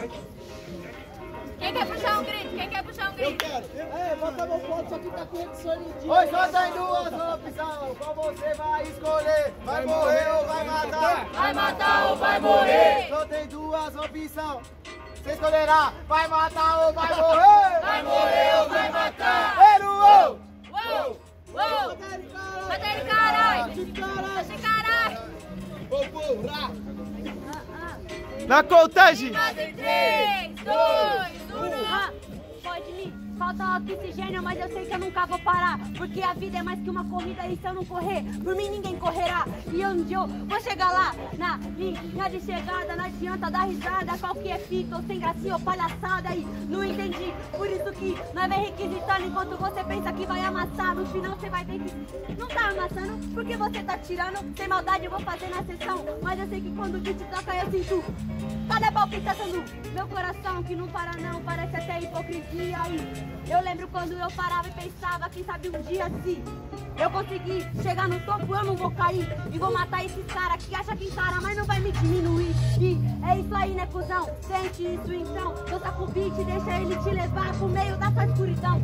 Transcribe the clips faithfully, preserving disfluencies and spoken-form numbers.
Quem quer puxar um grito? Quem quer puxar um grito? Eu quero. É, bota meu ponto, só que tá com ele solidinho. Oi, só tem duas opções. Qual você vai escolher? Vai morrer ou vai matar? Vai matar ou vai morrer? Só tem duas opções. Você escolherá, vai matar ou vai morrer? Vai morrer ou vai matar? Ele, uou! Uou! Uou! Bota ele, caralho! Oxi, caralho! Vou porra! Na contagem! três, dois, um... Ah, pode me faltar oxigênio, mas eu sei que eu nunca vou parar. Porque a vida é mais que uma corrida e se eu não correr, por mim ninguém correrá. E onde eu vou chegar lá, na linha de chegada, não adianta dar risada. Qual que é fita ou sem gracinha ou palhaçada aí, não entendi. Por isso que nós vai requisitando enquanto você pensa que vai amassar. No final você vai ver que não tá amassando, porque você tá tirando. Sem maldade eu vou fazer na sessão, mas eu sei que quando o beat toca eu sinto cada palpitação do meu coração que não para não, parece até hipocrisia aí. Eu lembro quando eu parava e pensava, quem sabe um dia se eu conseguir chegar no topo eu não vou cair e vou matar esses caras que acham que encara, mas não vai me diminuir. E é isso aí, né, cuzão? Sente isso então, dança com o beat, deixa ele te levar pro meio dessa escuridão.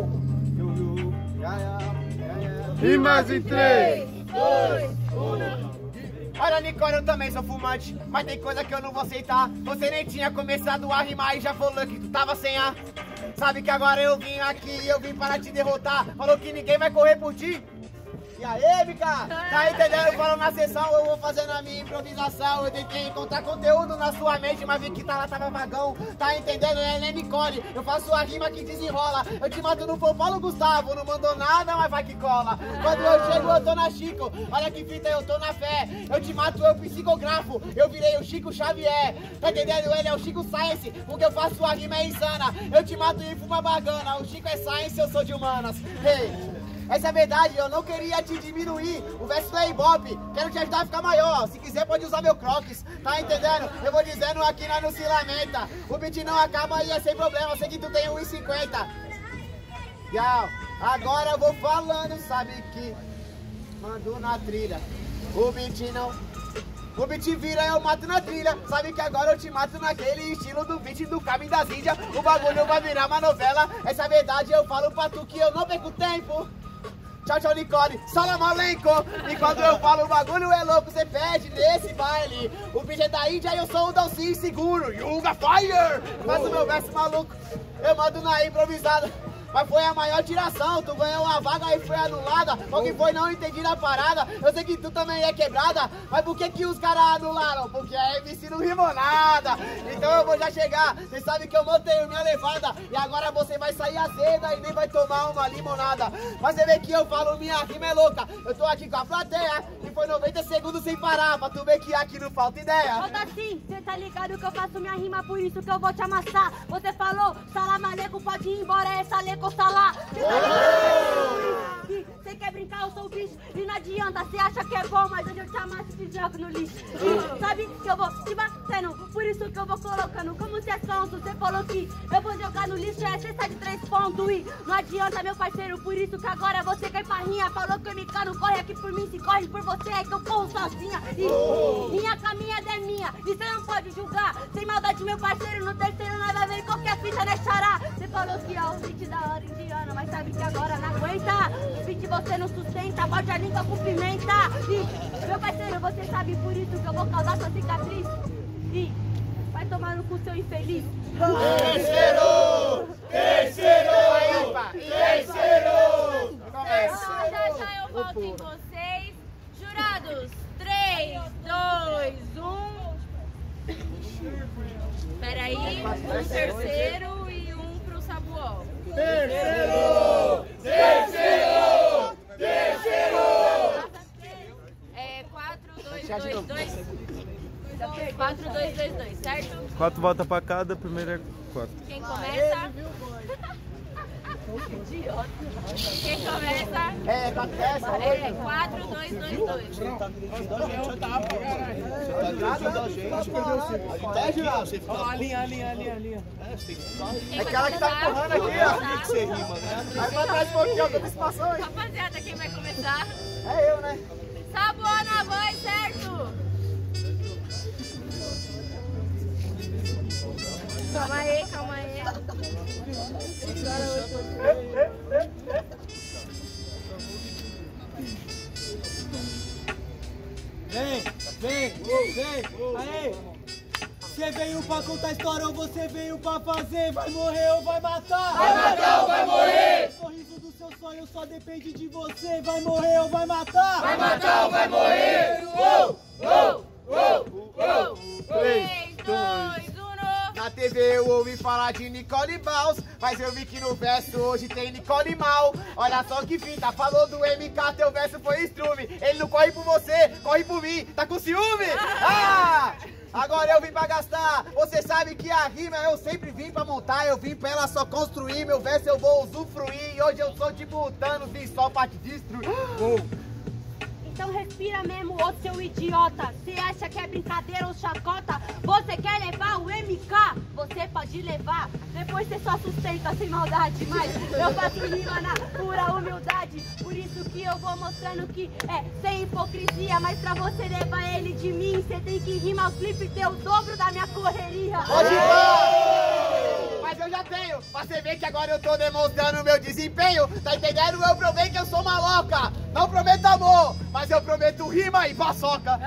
E mais em três! dois, um... Olha, Nicole, eu também sou fumante, mas tem coisa que eu não vou aceitar. Você nem tinha começado a rimar e já falou que tu tava sem ar. Sabe que agora eu vim aqui e eu vim para te derrotar. Falou que ninguém vai correr por ti. E aí, Mica? Tá entendendo? Eu falo na sessão, eu vou fazendo a minha improvisação. Eu tentei encontrar conteúdo na sua mente, mas vi que tá lá, tava vagão. Tá entendendo? É nem Nicole. Eu faço a rima que desenrola. Eu te mato no Paulo Gustavo. Não mandou nada, mas vai que cola. Quando eu chego, eu tô na Chico. Olha que fita, eu tô na fé. Eu te mato, eu psicografo. Eu virei o Chico Xavier. Tá entendendo? Ele é o Chico Science. Porque eu faço a rima é insana. Eu te mato e fuma bagana. O Chico é Science, eu sou de humanas. Hey. Essa é a verdade, eu não queria te diminuir. O verso é ibope, quero te ajudar a ficar maior. Se quiser pode usar meu crocs, tá entendendo? Eu vou dizendo aqui, nós não se lamenta. O beat não acaba e é sem problema, sei que tu tem um e cinquenta. Yau, agora eu vou falando, sabe que mando na trilha. O beat não... O beat vira, eu mato na trilha. Sabe que agora eu te mato naquele estilo do beat do caminho das Índias. O bagulho vai virar uma novela. Essa é a verdade, eu falo pra tu que eu não perco tempo. Tchau, tchau, Nicole, salam aleikum. E quando eu falo o bagulho é louco, você perde nesse baile. O bicho é da Índia e eu sou o Dalcy seguro. Yuga Fire! Faço o meu verso maluco, eu mando na improvisada. Mas foi a maior tiração, tu ganhou uma vaga e foi anulada. Qual que foi, não entendi na parada. Eu sei que tu também é quebrada, mas por que que os caras anularam? Porque a M C não rimou nada. Então eu vou já chegar, cê sabe que eu mantenho minha levada. E agora você vai sair azeda e nem vai tomar uma limonada. Mas você vê que eu falo, minha rima é louca. Eu tô aqui com a plateia e foi noventa segundos sem parar. Pra tu ver que aqui não falta ideia. Falta sim, cê tá ligado que eu faço minha rima, por isso que eu vou te amassar. Você falou, salam aleikum, pode ir embora, essa aleikum tá lá. Você quer brincar, eu sou o bicho. E não adianta, você acha que é bom, mas hoje eu te amasso e te jogo no lixo. E sabe que eu vou te batendo, por isso que eu vou colocando. Como você é sonso, você falou que eu vou jogar no lixo, é cesta de três pontos. E não adianta, meu parceiro, por isso que agora você quer parrinha. Falou que eu me cano, corre aqui por mim, se corre por você, é que eu corro sozinha. E minha caminhada é minha, e você não pode julgar. Sem maldade, meu parceiro, no terceiro nós vai ver qualquer fita, né, xará? Você falou que é o beat da hora indiana, mas sabe que agora não aguenta. O beat você não sustenta, morde a língua com pimenta. E, meu parceiro, você sabe por isso que eu vou causar sua cicatriz. E vai tomar no cu, seu infeliz. Terceiro! Terceiro! Terceiro! Ah, já já eu volto em vocês. Jurados, três, dois, um. Peraí, um terceiro e um pro Sabuol. Terceiro! Terceiro! Terceiro! É quatro, dois, dois, dois. quatro, dois, dois, dois, certo? Quatro volta pra cada, primeiro é quatro. Quem começa? Quem começa? É, tá essa? É quatro, dois, dois, dois. É, Jurado? A linha, a linha, a linha, a linha. É aquela que tá empurrando aqui, ó. Que você rima, né? Aí pra trás um pouquinho, ó, que passou aí. Rapaziada, quem vai começar? É eu, né? Sabuó na voz, certo? Calma aí, calma aí. Vem, vem, vem, aí. Você veio pra contar história ou você veio pra fazer? Vai morrer ou vai matar? Vai matar ou vai morrer? O sorriso do seu sonho só depende de você. Vai morrer ou vai matar? Vai matar ou vai morrer? Uou, uou, uou, uou. três, dois, um. Na T V eu ouvi falar de Nicole Baus, mas eu vi que no verso hoje tem Nicole Mal. Olha só que fita, falou do M K, teu verso foi estrume. Ele não corre por você, corre por mim, tá com ciúme? Ah! Agora eu vim pra gastar, você sabe que a rima eu sempre vim pra montar, eu vim pra ela só construir, meu verso eu vou usufruir, e hoje eu sou tipo o Thanos, vim só pra te destruir. Então respira mesmo, ô seu idiota. Você acha que é brincadeira ou chacota? Você quer levar o M K? Você pode levar. Depois você só sustenta sem maldade. Mas eu faço rima na pura humildade. Por isso que eu vou mostrando que é sem hipocrisia. Mas pra você levar ele de mim, você tem que rimar o clipe e ter o dobro da minha correria. Pode ir! Mas eu já tenho, pra você ver que agora eu tô demonstrando o meu desempenho. Tá entendendo? Eu provei que eu sou maloca. Não prometo amor, mas eu prometo rima e paçoca.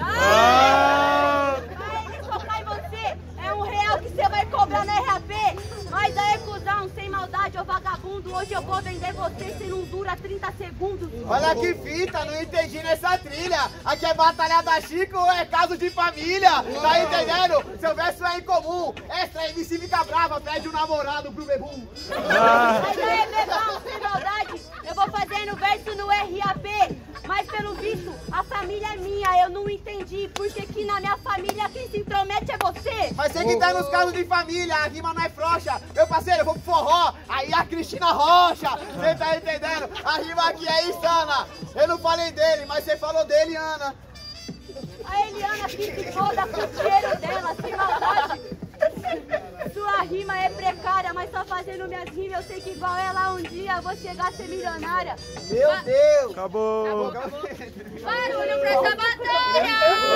Ah! Aí, focar em você. É um real que você vai cobrar na R A P. Mas aí, cuzão, sem maldade, ô vagabundo. Hoje eu vou vender você se não dura trinta segundos. Olha que fita, não entendi nessa trilha. Aqui é batalha da Chico ou é caso de família? Tá entendendo? Seu verso é incomum. Extra M C fica brava, pede um namorado pro bebum. Mas aí, bebão, sem maldade, eu vou fazendo verso no R A P. Mas pelo visto, a família é minha, eu não entendi. Porque que na minha família quem se intromete é você. Mas você que tá nos casos de família, a rima não é frouxa. Meu parceiro, eu vou pro forró, aí a Cristina Rocha. Você tá entendendo? A rima aqui é insana. Eu não falei dele, mas você falou dele, Ana. A Eliana que se foda com o cheiro dela, sem maldade. Sua rima é precária, mas só fazendo minhas rimas eu sei que igual ela um dia eu vou chegar a ser milionária. Meu Deus! Acabou! Barulho pra essa batalha!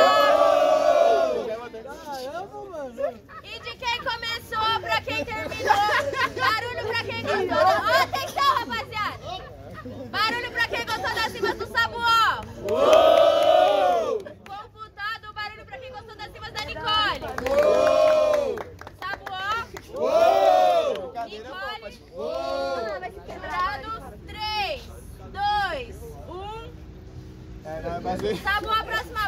Caramba, mano. E de quem começou pra quem terminou? Barulho pra quem gostou. Ó, atenção, rapaziada! Barulho pra quem gostou das rimas do Sabuó! Computado, barulho pra quem gostou das rimas da Nicole! Sabuó! Nicole! Quebrados, três, dois, um. É, não, mas... Sabuó, próxima